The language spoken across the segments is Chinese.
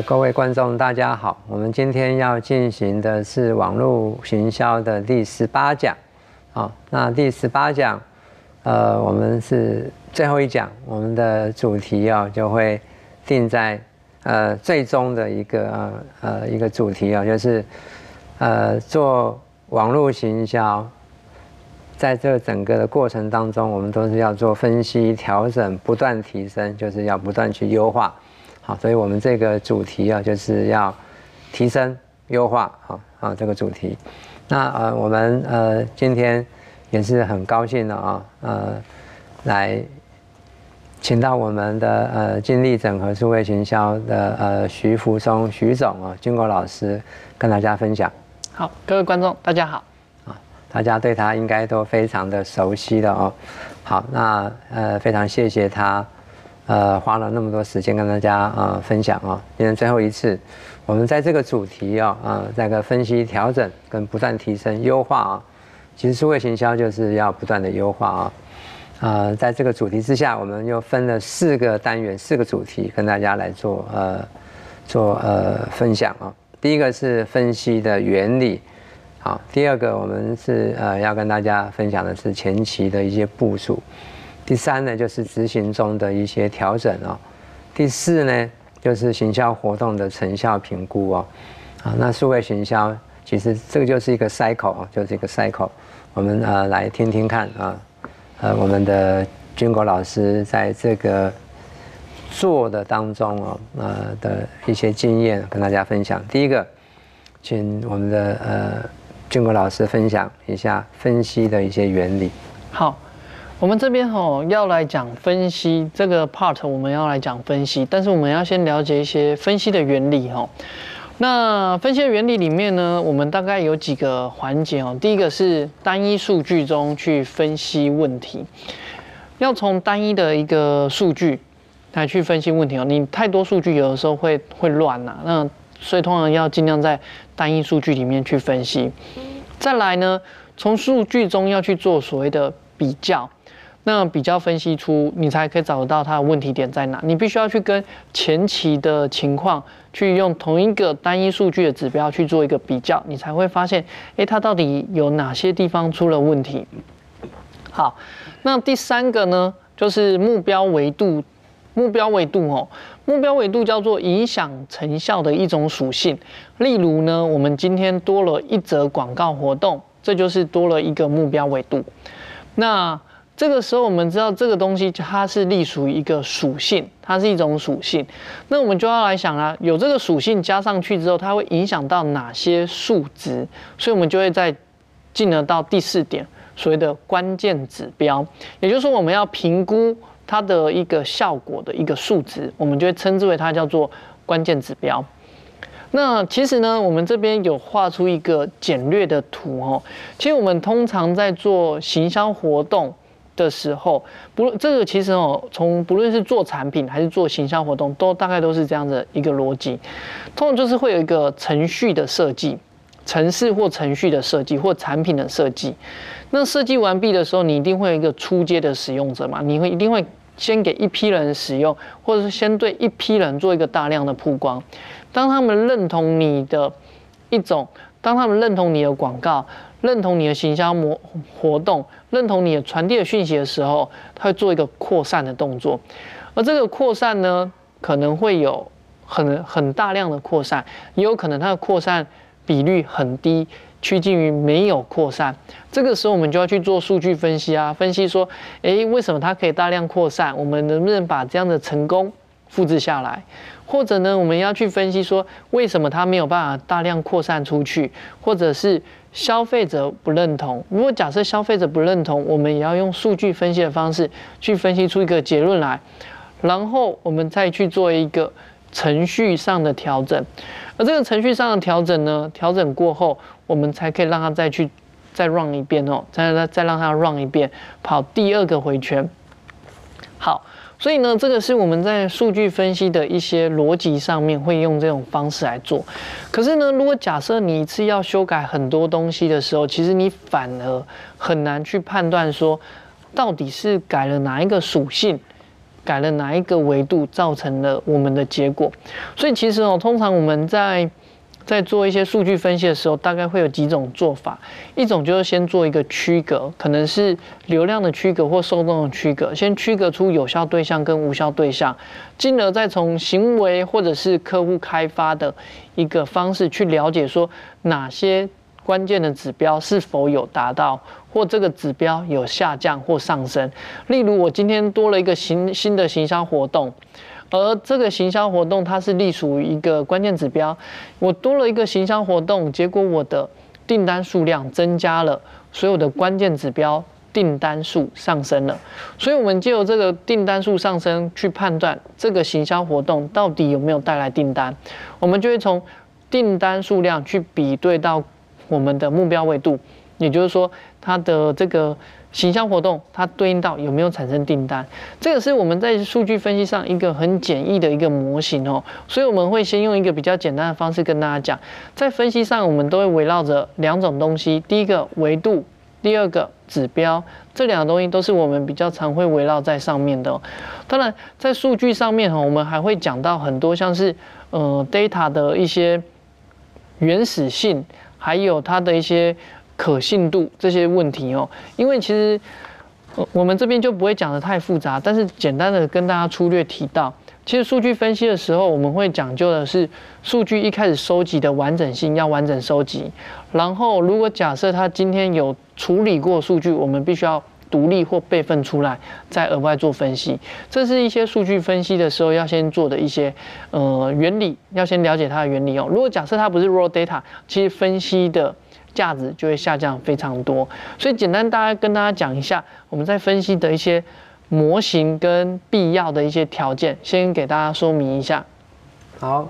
各位观众大家好，我们今天要进行的是网络行销的第18讲。那第18讲，我们是最后一讲，我们的主题就会定在最终的一个主题就是做网络行销，在这整个的过程当中，我们都是要做分析、调整、不断提升，就是要不断去优化。好，所以我们这个主题就是要提升、优化这个主题。那我们今天也是很高兴的来请到我们的精力整合数位行销的徐福松徐总军国老师跟大家分享。 好，各位观众大家好。 大家对他应该都非常的熟悉的好，那非常谢谢他。花了那么多时间跟大家分享今天最后一次，我们在这个主题这个分析、调整跟不断提升、优化其实数位行销就是要不断的优化在这个主题之下，我们又分了4个单元、4个主题跟大家来做分享第一个是分析的原理，好，第二个我们是要跟大家分享的是前期的一些部署。第3呢，就是执行中的一些调整第4呢，就是行销活动的成效评估那数位行销其实这个就是一个 cycle 就是一个 cycle。我们来听听看我们的军国老师在这个做的当中的一些经验跟大家分享。第一个，请我们的军国老师分享一下分析的一些原理。 好。我们这边要来讲分析这个 part， 我们要来讲分析，但是我们要先了解一些分析的原理那分析的原理里面呢，我们大概有几个环节第一个是单一数据中去分析问题，要从单一的一个数据来去分析问题你太多数据有的时候会乱那所以通常要尽量在单一数据里面去分析。再来呢，从数据中要去做所谓的比较。那比较分析出，你才可以找得到它的问题点在哪。你必须要去跟前期的情况去用同一个单一数据的指标去做一个比较，你才会发现，它到底有哪些地方出了问题。好，那第3个呢，就是目标维度。目标维度叫做影响成效的一种属性。例如呢，我们今天多了一则广告活动，这就是多了一个目标维度。那这个时候我们知道这个东西它是隶属于一个属性，它是一种属性。那我们就要来想有这个属性加上去之后，它会影响到哪些数值？所以我们就会再进而到第4点，所谓的关键指标。也就是说，我们要评估它的一个效果的一个数值，我们就会称之为它叫做关键指标。那其实呢，我们这边有画出一个简略的图其实我们通常在做行销活动的时候，这个其实从不论是做产品还是做行销活动，大概都是这样的一个逻辑。通常就是会有一个程序的设计，程式或程序的设计，或产品的设计。那设计完毕的时候，你一定会有一个初阶的使用者嘛，你一定会先给一批人使用，或者是先对一批人做一个大量的曝光。当他们认同你的当他们认同你的广告，认同你的行销活动，认同你的传递的讯息的时候，他会做一个扩散的动作。而这个扩散呢，可能会有很大量的扩散，也有可能它的扩散比率很低，趋近于没有扩散。这个时候我们就要去做数据分析分析说，为什么它可以大量扩散？我们能不能把这样的成功复制下来？或者呢，我们要去分析说，为什么它没有办法大量扩散出去？或者是消费者不认同？如果假设消费者不认同，我们也要用数据分析的方式去分析出一个结论来，然后我们再去做一个程序上的调整。而这个程序上的调整呢，调整过后，我们才可以让它再 run 一遍再让它 run 一遍，跑第2个回圈。好。所以呢，这个是我们在数据分析的一些逻辑上面会用这种方式来做。可是呢，如果假设你一次要修改很多东西的时候，其实你反而很难去判断说，到底是改了哪一个属性， 改了哪一个维度，造成了我们的结果。所以其实通常我们在做一些数据分析的时候，大概会有几种做法。一种就是先做一个区隔，可能是流量的区隔或受众的区隔，先区隔出有效对象跟无效对象，进而再从行为或者是客户开发的一个方式去了解说哪些关键的指标是否有达到，或这个指标有下降或上升。例如我今天多了一个新的行销活动，而这个行销活动它是隶属于一个关键指标，我多了一个行销活动，结果我的订单数量增加了，所以我的关键指标订单数上升了。所以我们藉由这个订单数上升去判断这个行销活动到底有没有带来订单，我们就会从订单数量去比对到我们的目标维度，也就是说它的这个行销活动它对应到有没有产生订单。这个是我们在数据分析上一个很简易的一个模型所以我们会先用一个比较简单的方式跟大家讲，在分析上我们都会围绕着2种东西，第一个维度，第二个指标，这2个东西都是我们比较常会围绕在上面的当然在数据上面我们还会讲到很多像是data 的一些原始性，还有它的一些可信度这些问题因为其实我们这边就不会讲得太复杂，但是简单的跟大家粗略提到，其实数据分析的时候，我们会讲究的是数据一开始收集的完整性要完整收集，然后如果假设它今天有处理过数据，我们必须要独立或备份出来，再额外做分析。这是一些数据分析的时候要先做的一些原理，要先了解它的原理如果假设它不是 raw data， 其实分析的价值就会下降非常多。所以简单跟大家讲一下我们在分析的一些模型跟必要的一些条件，先给大家说明一下。 好，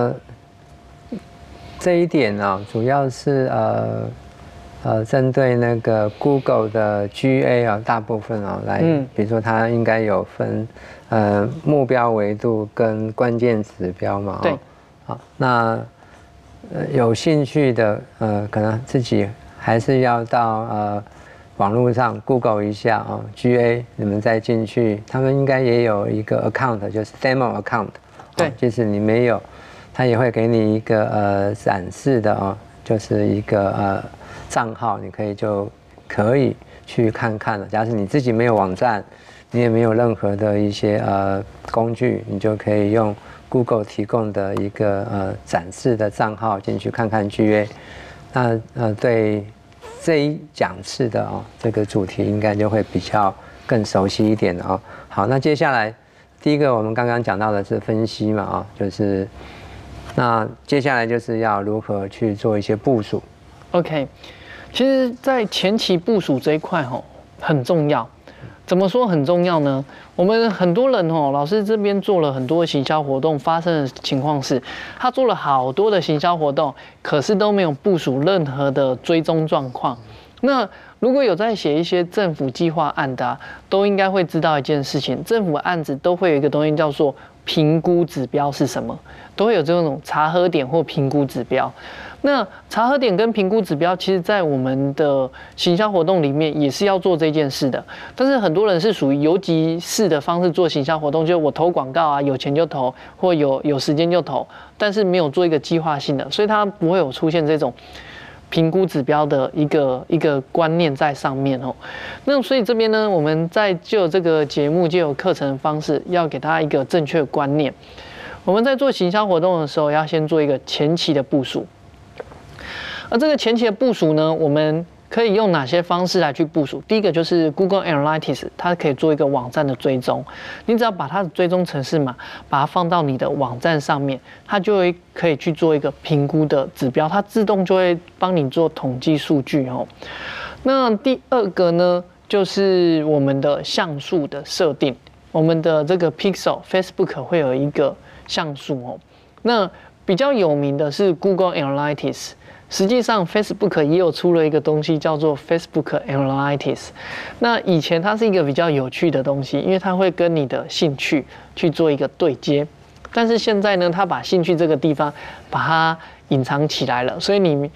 这一点主要是针对那个 Google 的 GA 大部分来，比如说它应该有分目标维度跟关键指标嘛。 对。 好，那有兴趣的可能自己还是要到网络上 Google 一下GA， 你们再进去，他们应该也有一个 account， 就是 demo account。 对。 即使你没有，他也会给你一个展示的就是一个账号，你可以去看看了。假使你自己没有网站，你也没有任何的一些工具，你就可以用 Google 提供的一个展示的账号进去看看 GA。那对这一讲次的这个主题应该就会比较更熟悉一点的好，那接下来第一个我们刚刚讲到的是分析嘛就是那接下来就是要如何去做一些部署。 OK， 其实，在前期部署这一块很重要。怎么说很重要呢？我们很多人老师这边做了很多行销活动，发生的情况是，他做了好多的行销活动，可是都没有部署任何的追踪状况。那如果有在写一些政府计划案的都应该会知道一件事情，政府案子都会有一个东西叫做评估指标是什么，都会有这种查核点或评估指标。那查核点跟评估指标，其实在我们的行销活动里面也是要做这件事的。但是很多人是属于游击式的方式做行销活动，就是我投广告有钱就投，或有时间就投，但是没有做一个计划性的，所以它不会有出现这种评估指标的一个观念在上面那所以这边呢，我们在就这个节目就有课程的方式，要给大家一个正确的观念。我们在做行销活动的时候，要先做一个前期的部署。而这个前期的部署呢，我们可以用哪些方式来去部署？第一个就是 Google Analytics， 它可以做一个网站的追踪。你只要把它的追踪程式码把它放到你的网站上面，它就会可以去做一个评估的指标，它自动就会帮你做统计数据那第二个呢，就是我们的像素的设定。我们的这个 Pixel Facebook 会有一个像素那比较有名的是 Google Analytics。实际上 Facebook 也有出了一个东西叫做 Facebook Analytics。那以前它是一个比较有趣的东西，因为它会跟你的兴趣去做一个对接。但是现在呢，它把兴趣这个地方把它隐藏起来了，所以你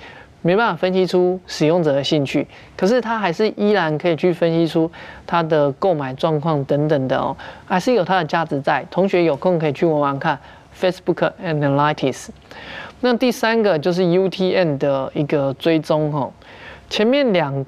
没办法分析出使用者的兴趣，可是它还是依然可以去分析出它的购买状况等等的哦，还是有它的价值在。同学有空可以去玩玩看 Facebook Analytics。那第3个就是 UTM 的一个追踪哦，前面2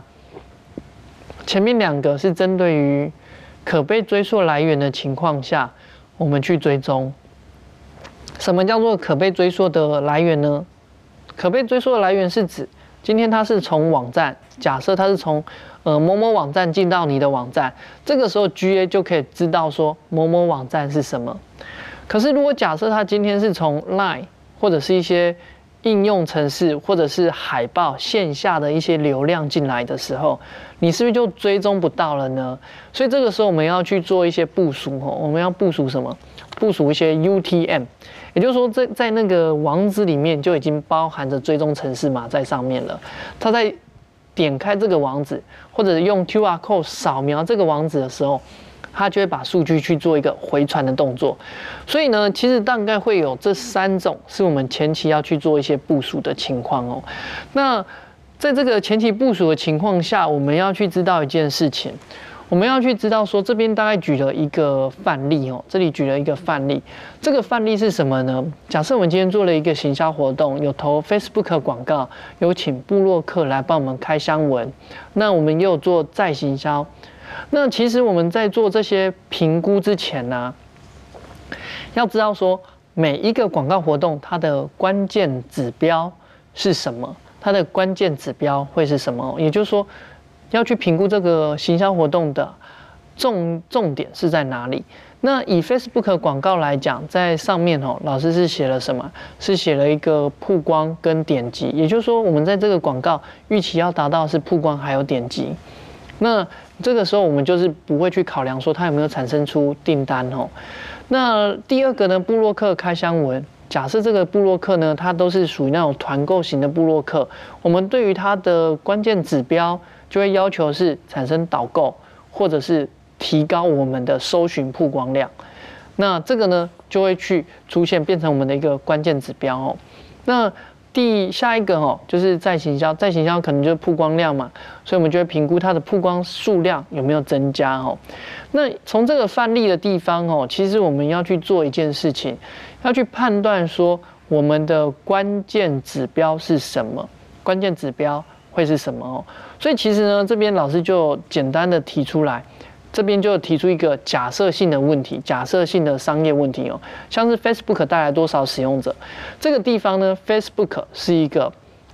个是针对于可被追溯来源的情况下，我们去追踪。什么叫做可被追溯的来源呢？可被追溯的来源是指，今天它是从网站，假设它是从某某网站进到你的网站，这个时候 GA 就可以知道说某某网站是什么。可是如果假设它今天是从 LINE 或者是一些应用程式或者是海报线下的一些流量进来的时候，你是不是就追踪不到了呢？所以这个时候我们要去做一些部署哦，我们要部署什么？部署一些 UTM。也就是说，在那个网址里面就已经包含着追踪程式码在上面了。它在点开这个网址，或者用 QR code 扫描这个网址的时候，它就会把数据去做一个回传的动作。所以呢，其实大概会有这3种是我们前期要去做一些部署的情况哦。那在这个前期部署的情况下，我们要去知道一件事情。我们要去知道说，这边大概举了一个范例哦，这里举了一个范例。这个范例是什么呢？假设我们今天做了一个行销活动，有投 Facebook 广告，有请部落客来帮我们开箱文，那我们也有做再行销。那其实我们在做这些评估之前呢，要知道说每一个广告活动它的关键指标是什么，它的关键指标会是什么？也就是说，要去评估这个行销活动的重点是在哪里？那以 Facebook 广告来讲，在上面哦，老师是写了什么？是写了一个曝光跟点击，也就是说，我们在这个广告预期要达到是曝光还有点击。那这个时候我们就是不会去考量说它有没有产生出订单哦。那第2个呢，部落客开箱文。假设这个部落客呢，它都是属于那种团购型的部落客，我们对于它的关键指标就会要求是产生导购，或者是提高我们的搜寻曝光量。那这个呢，就会去出现变成我们的一个关键指标哦。那下一个哦，就是再行销，再行销可能就是曝光量嘛，所以我们就会评估它的曝光数量有没有增加哦。那从这个范例的地方哦，其实我们要去做一件事情，要去判断说我们的关键指标是什么，关键指标会是什么哦。所以其实呢，这边老师就简单的提出来。这边就提出一个假设性的问题，假设性的商业问题哦，像是 Facebook 带来多少使用者，这个地方呢 ，Facebook 是一个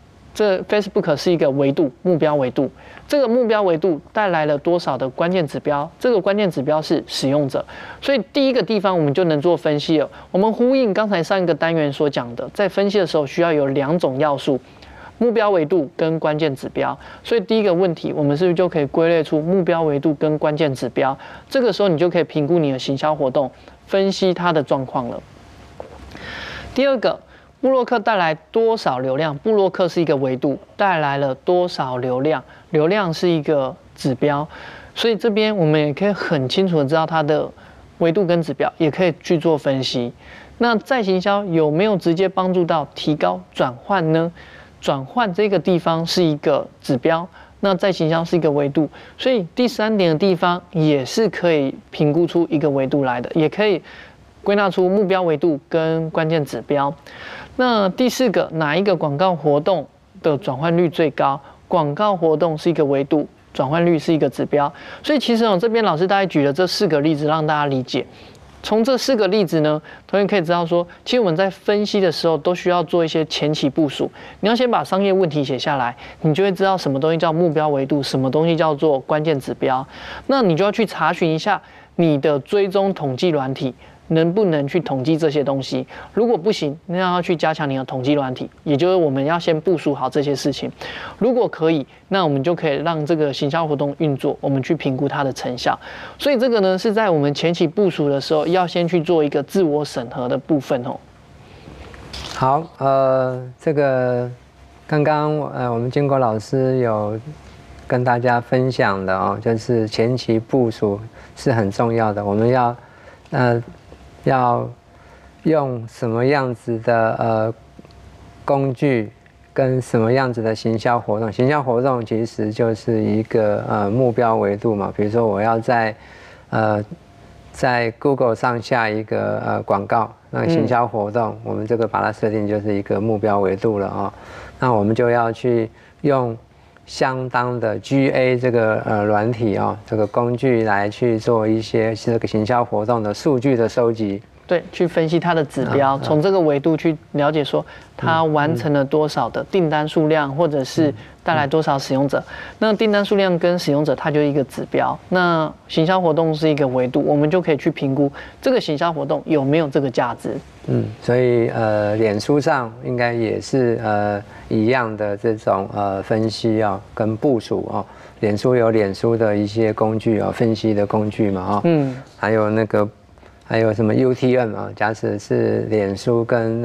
维度，目标维度，这个目标维度带来了多少的关键指标，这个关键指标是使用者，所以第一个地方我们就能做分析了。我们呼应刚才上一个单元所讲的，在分析的时候需要有2种要素。目标维度跟关键指标，所以第一个问题，我们是不是就可以归类出目标维度跟关键指标？这个时候你就可以评估你的行销活动，分析它的状况了。第2个，部落客带来多少流量？部落客是一个维度，带来了多少流量？流量是一个指标，所以这边我们也可以很清楚的知道它的维度跟指标，也可以去做分析。那再行销有没有直接帮助到提高转换呢？转换这个地方是一个指标，那再行销是一个维度，所以第3点的地方也是可以评估出一个维度来的，也可以归纳出目标维度跟关键指标。那第4个，哪一个广告活动的转换率最高？广告活动是一个维度，转换率是一个指标。所以其实这边老师大概举了这4个例子让大家理解。从这4个例子呢，同学可以知道说，其实我们在分析的时候都需要做一些前期部署。你要先把商业问题写下来，你就会知道什么东西叫目标维度，什么东西叫做关键指标。那你就要去查询一下你的追踪统计软体能不能去统计这些东西。如果不行，那要去加强你的统计软体，也就是我们要先部署好这些事情。如果可以，那我们就可以让这个行销活动运作，我们去评估它的成效。所以这个呢，是在我们前期部署的时候，要先去做一个自我审核的部分哦。 好，这个刚刚我们建国老师有跟大家分享的哦，就是前期部署是很重要的，我们要用什么样子的工具跟什么样子的行销活动？行销活动其实就是一个目标维度嘛。比如说我要在 Google 上下一个广告，那行销活动，我们这个把它设定就是一个目标维度了哦。那我们就要去用相当的 GA 这个软体哦，这个工具来去做一些这个行销活动的数据的收集。 对，去分析它的指标，从这个维度去了解说它完成了多少的订单数量，或者是带来多少使用者。那订单数量跟使用者，它就一个指标。那行销活动是一个维度，我们就可以去评估这个行销活动有没有这个价值。 所以脸书上应该也是一样的这种分析啊、跟部署啊。脸书有脸书的一些工具啊，分析的工具嘛啊。还有什么 UTM 啊？假使是脸书跟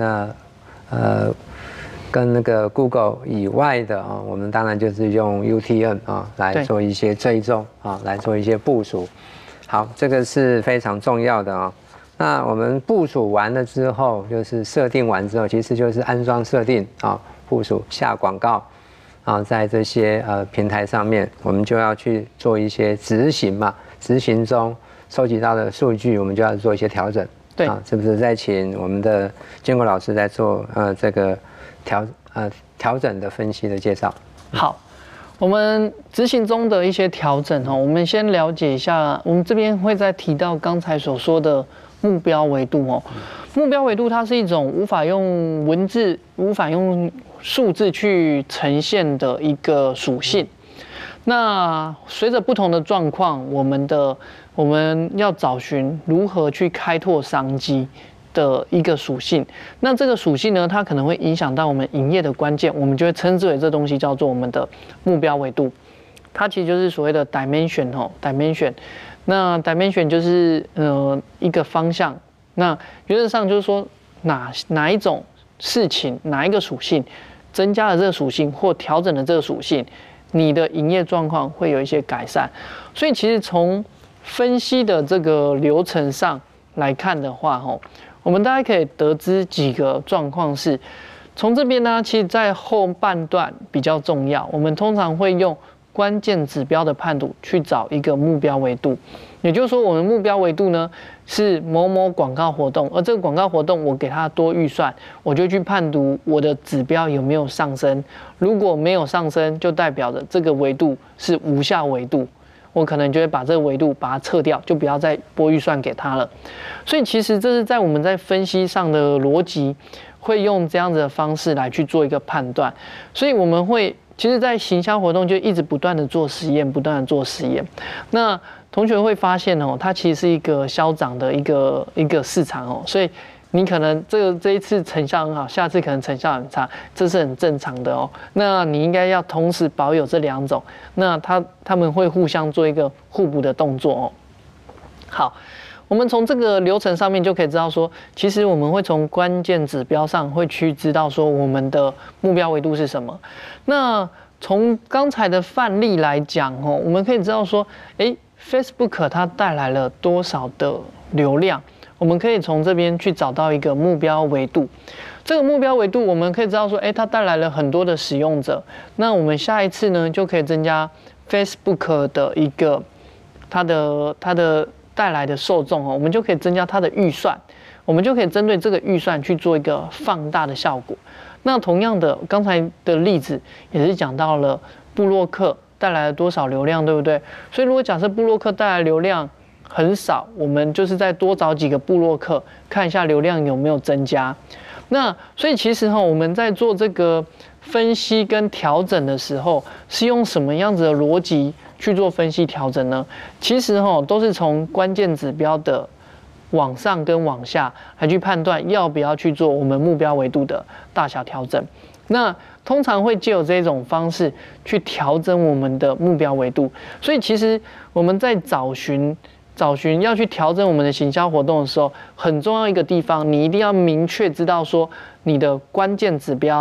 那个 Google 以外的啊，我们当然就是用 UTM 啊来做一些追踪啊，来做一些部署。好，这个是非常重要的啊。那我们部署完了之后，就是设定完之后，其实就是安装设定啊，部署下广告啊，在这些平台上面，我们就要去做一些执行嘛，执行中收集到的数据，我们就要做一些调整。 对啊，是不是再请我们的建国老师在做这个调整的分析的介绍？ 好，我们执行中的一些调整哦，我们先了解一下，我们这边会再提到刚才所说的目标维度哦。目标维度它是一种无法用文字、无法用数字去呈现的一个属性。那随着不同的状况，我们要找寻如何去开拓商机的一个属性。那这个属性呢，它可能会影响到我们营业的关键，我们就会称之为这东西叫做我们的目标维度。它其实就是所谓的 dimension 哦 ，dimension。那 dimension 就是一个方向。那原则上就是说哪一种事情，哪一个属性增加了这个属性或调整了这个属性，你的营业状况会有一些改善。所以其实从分析的这个流程上来看的话，我们大家可以得知几个状况是，从这边呢，其实在后半段比较重要，我们通常会用关键指标的判读去找一个目标维度。也就是说，我们目标维度呢是某某广告活动，而这个广告活动我给它多预算，我就去判读我的指标有没有上升。如果没有上升，就代表着这个维度是无效维度，我可能就会把这个维度把它撤掉，就不要再拨预算给它了。所以其实这是在我们在分析上的逻辑，会用这样子的方式来去做一个判断。所以我们会其实，在行销活动就一直不断的做实验，不断的做实验。那同学会发现哦，它其实是一个消长的一个市场哦，所以你可能这一次成效很好，下次可能成效很差，这是很正常的哦。那你应该要同时保有这两种，那他们会互相做一个互补的动作哦。好，我们从这个流程上面就可以知道说，其实我们会从关键指标上会去知道说我们的目标维度是什么。那从刚才的范例来讲哦，我们可以知道说，Facebook 它带来了多少的流量，我们可以从这边去找到一个目标维度。这个目标维度，我们可以知道说，它带来了很多的使用者。那我们下一次呢，就可以增加 Facebook 的一个它的带来的受众哦，我们就可以增加它的预算，我们就可以针对这个预算去做一个放大的效果。那同样的，刚才的例子也是讲到了部落客带来了多少流量，对不对？所以如果假设部落客带来流量很少，我们就是再多找几个部落客，看一下流量有没有增加。那所以其实我们在做这个分析跟调整的时候，是用什么样子的逻辑去做分析调整呢？其实都是从关键指标的往上跟往下来去判断要不要去做我们目标维度的大小调整。那通常会藉由这种方式去调整我们的目标维度。所以其实我们在找寻要去调整我们的行销活动的时候，很重要一个地方，你一定要明确知道说你的关键指标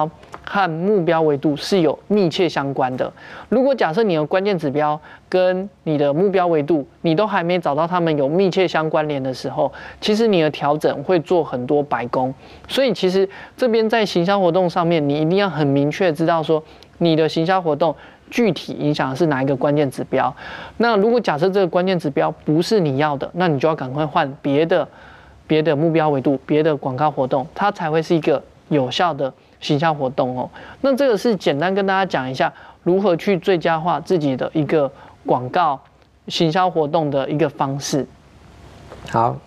和目标维度是有密切相关的。如果假设你的关键指标跟你的目标维度，你都还没找到它们有密切相关联的时候，其实你的调整会做很多白工。所以其实这边在行销活动上面，你一定要很明确知道说，你的行销活动具体影响的是哪一个关键指标。那如果假设这个关键指标不是你要的，那你就要赶快换别的目标维度、别的广告活动，它才会是一个有效的行销活动哦。那这个是简单跟大家讲一下如何去最佳化自己的一个广告行销活动的一个方式。 好，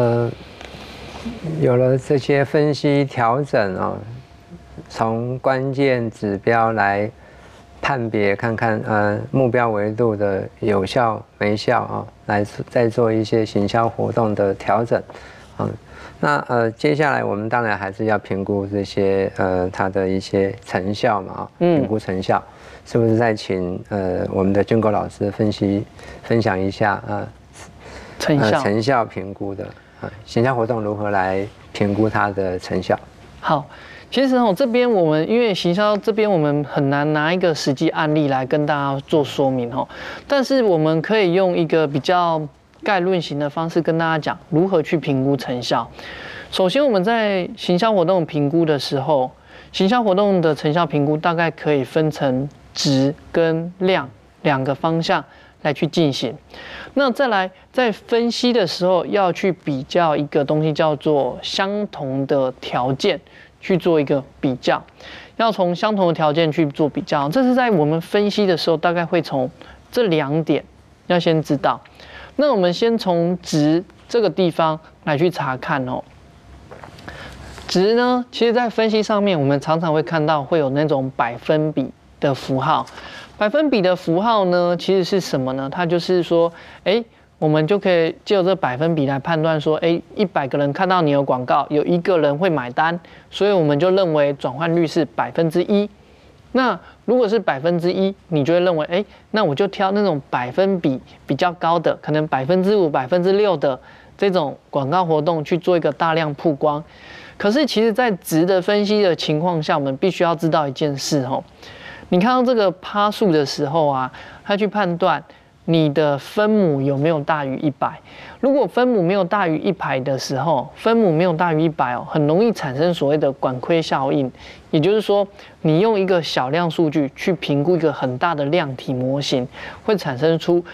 有了这些分析调整哦，从关键指标来判别看看目标维度的有效没效啊，来再做一些行销活动的调整。那接下来我们当然还是要评估这些它的一些成效嘛，评估成效，是不是再请我们的军狗老师分享一下成效评估的行销活动如何来评估它的成效？ 好，其实这边我们因为行销这边我们很难拿一个实际案例来跟大家做说明但是我们可以用一个比较概论型的方式跟大家讲如何去评估成效。首先我们在行销活动评估的时候，行销活动的成效评估大概可以分成质跟量两个方向来去进行。那再来在分析的时候要去比较一个东西叫做相同的条件去做一个比较，要从相同的条件去做比较，这是在我们分析的时候大概会从这2点要先知道。那我们先从值这个地方来去查看值呢，其实在分析上面我们常常会看到会有那种百分比的符号。百分比的符号呢其实是什么呢？它就是说我们就可以借由这百分比来判断说100个人看到你的广告有1个人会买单，所以我们就认为转换率是1%。那如果是1%，你就会认为那我就挑那种百分比比较高的，可能5%、6%的这种广告活动去做一个大量曝光。可是其实在值的分析的情况下，我们必须要知道一件事你看到这个趴数的时候啊，它去判断你的分母有没有大于100。如果分母没有大于100的时候，分母没有大于100很容易产生所谓的管窥效应。也就是说，你用一个小量数据去评估一个很大的量体模型，会产生出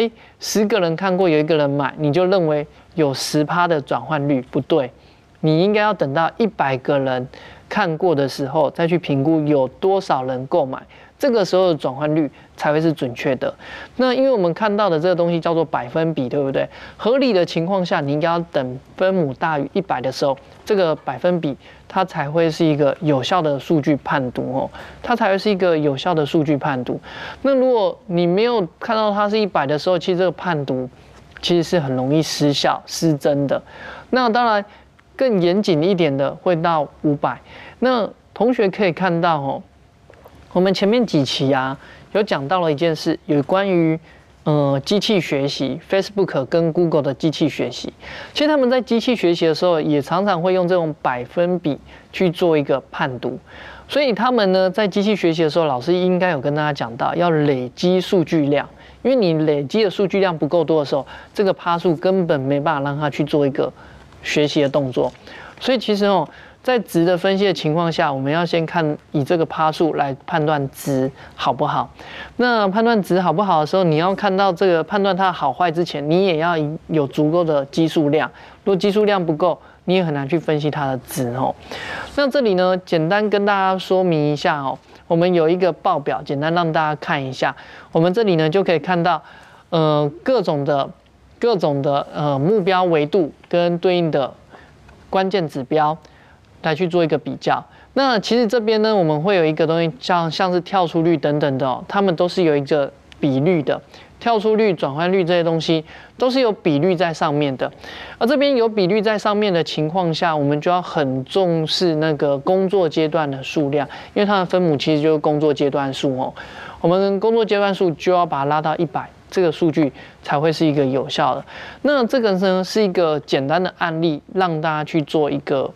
10个人看过有1个人买，你就认为有10%的转换率，不对。你应该要等到100个人看过的时候，再去评估有多少人购买，这个时候的转换率才会是准确的。那因为我们看到的这个东西叫做百分比，对不对？合理的情况下，你应该要等分母大于100的时候，这个百分比它才会是一个有效的数据判读它才会是一个有效的数据判读。那如果你没有看到它是100的时候，其实这个判读其实是很容易失效失真的。那当然更严谨一点的会到500。那同学可以看到我们前面几期有讲到了一件事，有关于机器学习 ，Facebook 跟 Google 的机器学习。其实他们在机器学习的时候，也常常会用这种百分比去做一个判读。所以他们呢，在机器学习的时候，老师应该有跟大家讲到，要累积数据量，因为你累积的数据量不够多的时候，这个趴数根本没办法让它去做一个学习的动作。所以其实在值的分析的情况下，我们要先看以这个趴数来判断值好不好。那判断值好不好的时候，你要看到这个判断它好坏之前，你也要有足够的基数量。如果基数量不够，你也很难去分析它的值那这里呢，简单跟大家说明一下我们有一个报表，简单让大家看一下。我们这里呢就可以看到各种的目标维度跟对应的关键指标来去做一个比较。那其实这边呢，我们会有一个东西像是跳出率等等的它们都是有一个比率的。跳出率、转换率这些东西都是有比率在上面的。而这边有比率在上面的情况下，我们就要很重视那个工作阶段的数量，因为它的分母其实就是工作阶段数我们工作阶段数就要把它拉到100，这个数据才会是一个有效的。那这个呢是一个简单的案例，让大家去做一个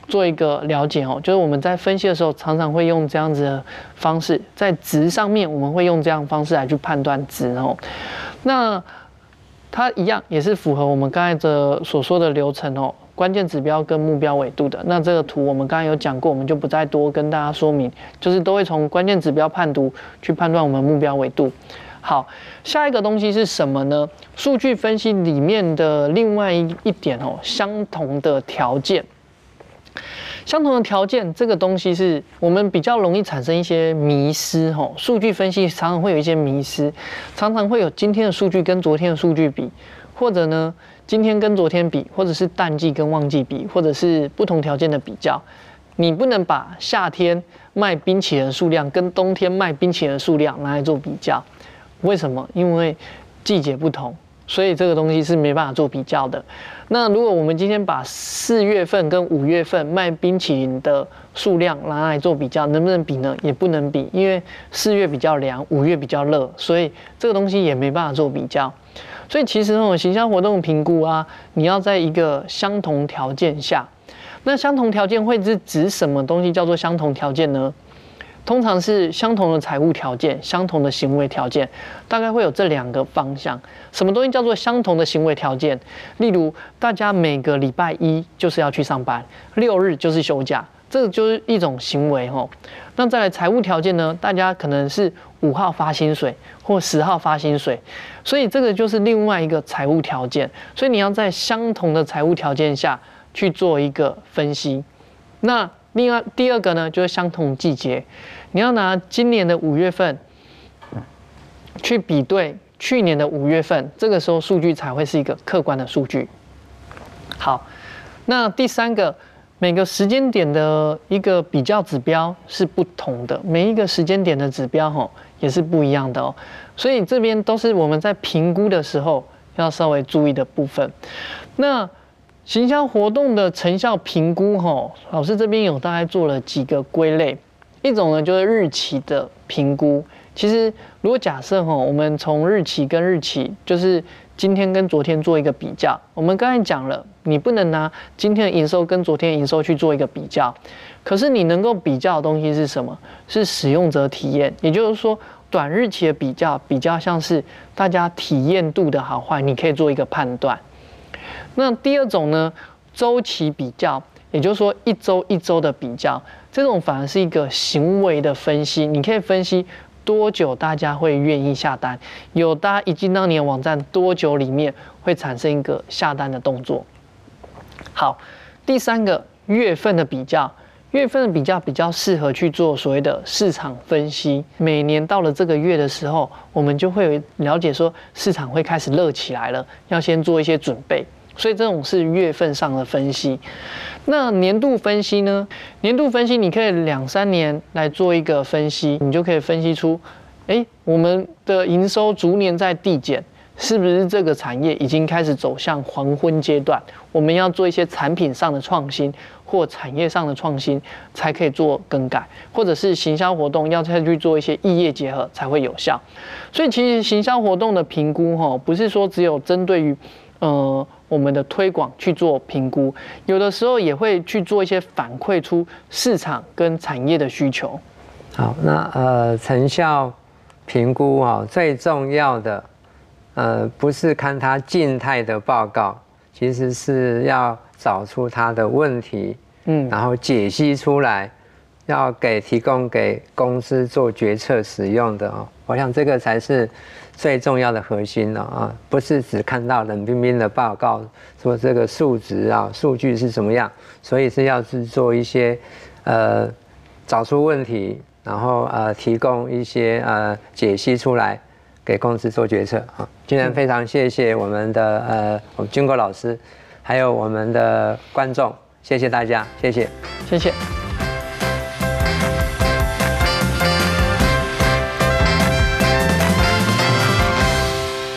做一个了解哦，就是我们在分析的时候，常常会用这样子的方式，在值上面我们会用这样的方式来去判断值哦。那它一样也是符合我们刚才所说的流程哦，关键指标跟目标纬度的。那这个图我们刚才有讲过，我们就不再多跟大家说明，就是都会从关键指标判读去判断我们目标纬度。好，下一个东西是什么呢？数据分析里面的另外一点哦，相同的条件。相同的条件这个东西是我们比较容易产生一些迷失哦。数据分析常常会有一些迷失，常常会有今天的数据跟昨天的数据比，或者呢今天跟昨天比，或者是淡季跟旺季比，或者是不同条件的比较。你不能把夏天卖冰淇淋的数量跟冬天卖冰淇淋的数量拿来做比较。为什么？因为季节不同，所以这个东西是没办法做比较的。那如果我们今天把4月份跟5月份卖冰淇淋的数量拿来做比较，能不能比呢？也不能比，因为4月比较凉，5月比较热，所以这个东西也没办法做比较。所以其实那种行销活动评估啊，你要在一个相同条件下，那相同条件会是指什么东西叫做相同条件呢？通常是相同的财务条件、相同的行为条件，大概会有这2个方向。什么东西叫做相同的行为条件？例如，大家每个礼拜一就是要去上班，6日就是休假，这个就是一种行为吼。那再来财务条件呢？大家可能是5号发薪水或10号发薪水，所以这个就是另外一个财务条件。所以你要在相同的财务条件下去做一个分析。那另外第2个呢，就是相同季节，你要拿今年的5月份去比对去年的5月份，这个时候数据才会是一个客观的数据。好，那第3个，每个时间点的一个比较指标是不同的，每一个时间点的指标也是不一样的哦，所以这边都是我们在评估的时候要稍微注意的部分。那行销活动的成效评估，老师这边有大概做了几个归类。一种呢就是日期的评估。其实如果假设我们从日期跟日期，就是今天跟昨天做一个比较。我们刚才讲了，你不能拿今天的营收跟昨天的营收去做一个比较。可是你能够比较的东西是什么？是使用者体验。也就是说，短日期的比较，比较像是大家体验度的好坏，你可以做一个判断。那第2种呢，周期比较，也就是说一周一周的比较，这种反而是一个行为的分析，你可以分析多久大家会愿意下单，有大家一进到你的网站多久里面会产生一个下单的动作。好，第3个月份的比较，月份的比较比较适合去做所谓的市场分析。每年到了这个月的时候，我们就会有了解说市场会开始热起来了，要先做一些准备。所以这种是月份上的分析。那年度分析呢？年度分析你可以2、3年来做一个分析，你就可以分析出，我们的营收逐年在递减，是不是这个产业已经开始走向黄昏阶段？我们要做一些产品上的创新或产业上的创新，才可以做更改，或者是行销活动要再去做一些异业结合才会有效。所以其实行销活动的评估不是说只有针对于我们的推广去做评估，有的时候也会去做一些反馈出市场跟产业的需求。 好，那成效评估最重要的不是看它静态的报告，其实是要找出它的问题，然后解析出来，要提供给公司做决策使用的我想这个才是最重要的核心了不是只看到冷冰冰的报告说这个数值数据是怎么样，所以是要去做一些找出问题，然后提供一些解析出来给公司做决策今天非常谢谢我们的我们军国老师，还有我们的观众，谢谢大家，谢谢， 谢谢。